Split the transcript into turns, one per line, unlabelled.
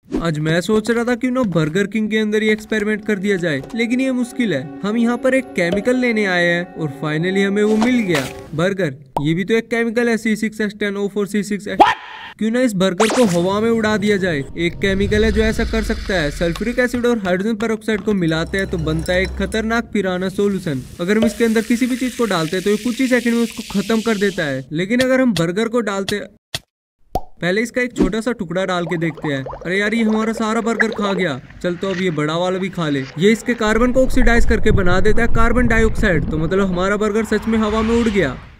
आज मैं सोच रहा था क्यों ना बर्गर किंग के अंदर ही एक्सपेरिमेंट कर दिया जाए, लेकिन ये मुश्किल है। हम यहाँ पर एक केमिकल लेने आए हैं और फाइनली हमें वो मिल गया, बर्गर। ये भी तो एक केमिकल है, C6H10O4C6H। क्यों ना इस बर्गर को हवा में उड़ा दिया जाए। एक केमिकल है जो ऐसा कर सकता है। सल्फ्यूरिक एसिड और हाइड्रोजन पेरोक्साइड को मिलाते हैं तो बनता है एक खतरनाक पिराना सोल्यूशन। अगर हम इसके अंदर किसी भी चीज को डालते हैं तो ये कुछ ही सेकंड में उसको खत्म कर देता है। लेकिन अगर हम बर्गर को डालते, पहले इसका एक छोटा सा टुकड़ा डाल के देखते हैं। अरे यार, ये हमारा सारा बर्गर खा गया। चल तो अब ये बड़ा वाला भी खा ले। ये इसके कार्बन को ऑक्सीडाइज करके बना देता है कार्बन डाइऑक्साइड। तो मतलब हमारा बर्गर सच में हवा में उड़ गया।